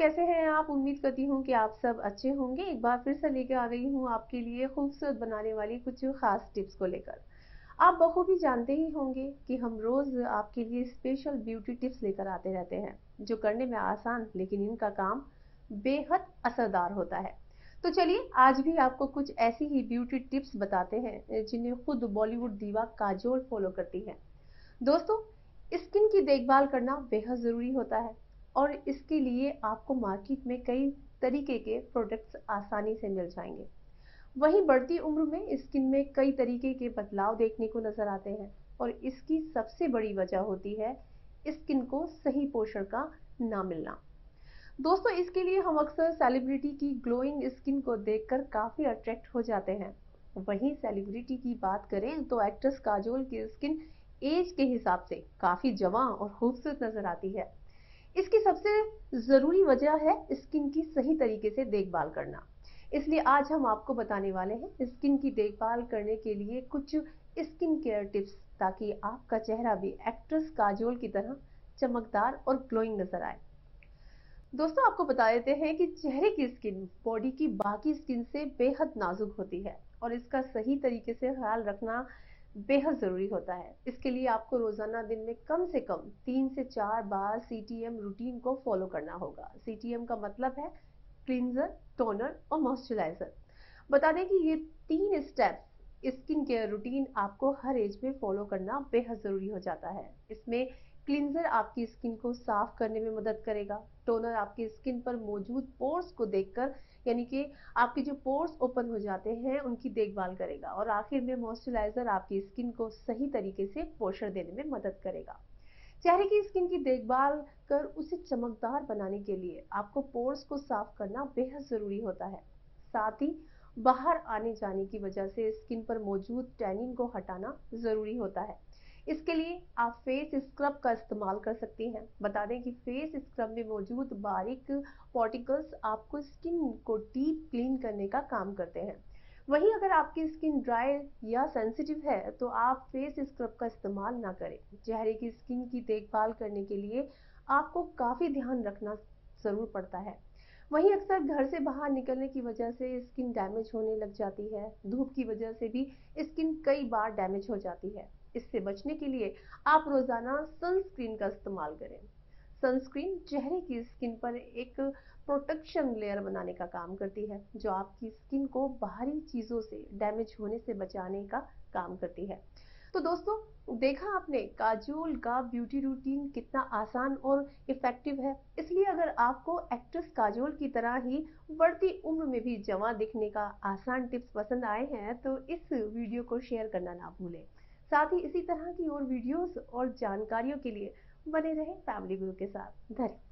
कैसे हैं आप? उम्मीद करती हूँ कि आप सब अच्छे होंगे। एक बार फिर से लेकर आ गई हूँ आपके लिए खूबसूरत बनाने वाली कुछ खास टिप्स को लेकर। आप बखूबी जानते ही होंगे कि हम रोज आपके लिए स्पेशल ब्यूटी टिप्स लेकर आते रहते हैं, जो करने में आसान लेकिन इनका काम बेहद असरदार होता है। तो चलिए आज भी आपको कुछ ऐसी ही ब्यूटी टिप्स बताते हैं जिन्हें खुद बॉलीवुड दीवा काजोल फॉलो करती है। दोस्तों, स्किन की देखभाल करना बेहद ज़रूरी होता है और इसके लिए आपको मार्केट में कई तरीके के प्रोडक्ट्स आसानी से मिल जाएंगे। वहीं बढ़ती उम्र में स्किन में कई तरीके के बदलाव देखने को नजर आते हैं और इसकी सबसे बड़ी वजह होती है स्किन को सही पोषण का ना मिलना। दोस्तों, इसके लिए हम अक्सर सेलिब्रिटी की ग्लोइंग स्किन को देखकर काफी अट्रैक्ट हो जाते हैं। वहीं सेलिब्रिटी की बात करें तो एक्ट्रेस काजोल की स्किन एज के हिसाब से काफी जवां और खूबसूरत नजर आती है। इसकी सबसे जरूरी वजह है स्किन की सही तरीके से देखभाल करना। इसलिए आज हम आपको बताने वाले हैं स्किन की देखभाल करने के लिए कुछ स्किन केयर टिप्स, ताकि आपका चेहरा भी एक्ट्रेस काजोल की तरह चमकदार और ग्लोइंग नजर आए। दोस्तों, आपको बता देते हैं कि चेहरे की स्किन बॉडी की बाकी स्किन से बेहद नाजुक होती है और इसका सही तरीके से ख्याल रखना बेहद जरूरी होता है। इसके लिए आपको रोजाना दिन में कम से कम 3 से 4 बार सीटीएम रूटीन को फॉलो करना होगा। सीटीएम का मतलब है क्लींजर, टोनर और मॉइस्चराइजर। बता दें कि ये 3 स्टेप्स स्किन केयर रूटीन आपको हर एज में फॉलो करना बेहद जरूरी हो जाता है। इसमें क्लींजर आपकी स्किन को साफ करने में मदद करेगा। टोनर आपकी स्किन पर मौजूद पोर्स को देखकर, यानी कि आपके जो पोर्स ओपन हो जाते हैं उनकी देखभाल करेगा। और आखिर में मॉइस्चराइजर आपकी स्किन को सही तरीके से पोषण देने में मदद करेगा। चेहरे की स्किन की देखभाल कर उसे चमकदार बनाने के लिए आपको पोर्स को साफ करना बेहद जरूरी होता है। साथ ही बाहर आने जाने की वजह से स्किन पर मौजूद टैनिंग को हटाना जरूरी होता है। इसके लिए आप फेस स्क्रब का इस्तेमाल कर सकती हैं। बता दें कि फेस स्क्रब में मौजूद बारीक पार्टिकल्स आपको स्किन को डीप क्लीन करने का काम करते हैं। वहीं अगर आपकी स्किन ड्राई या सेंसिटिव है तो आप फेस स्क्रब का इस्तेमाल ना करें। चेहरे की स्किन की देखभाल करने के लिए आपको काफी ध्यान रखना जरूर पड़ता है। वहीं अक्सर घर से बाहर निकलने की वजह से स्किन डैमेज होने लग जाती है। धूप की वजह से भी स्किन कई बार डैमेज हो जाती है। इससे बचने के लिए आप रोजाना सनस्क्रीन का इस्तेमाल करें। सनस्क्रीन चेहरे की स्किन पर एक प्रोटेक्शन लेयर बनाने का काम करती है, जो आपकी स्किन को बाहरी चीजों से डैमेज होने से बचाने का काम करती है। तो दोस्तों, देखा आपने काजोल का ब्यूटी रूटीन कितना आसान और इफेक्टिव है। इसलिए अगर आपको एक्ट्रेस काजोल की तरह ही बढ़ती उम्र में भी जवां दिखने का आसान टिप्स पसंद आए हैं तो इस वीडियो को शेयर करना ना भूलें। साथ ही इसी तरह की और वीडियोस और जानकारियों के लिए बने रहें फैमिली गुरु के साथ। धन्यवाद।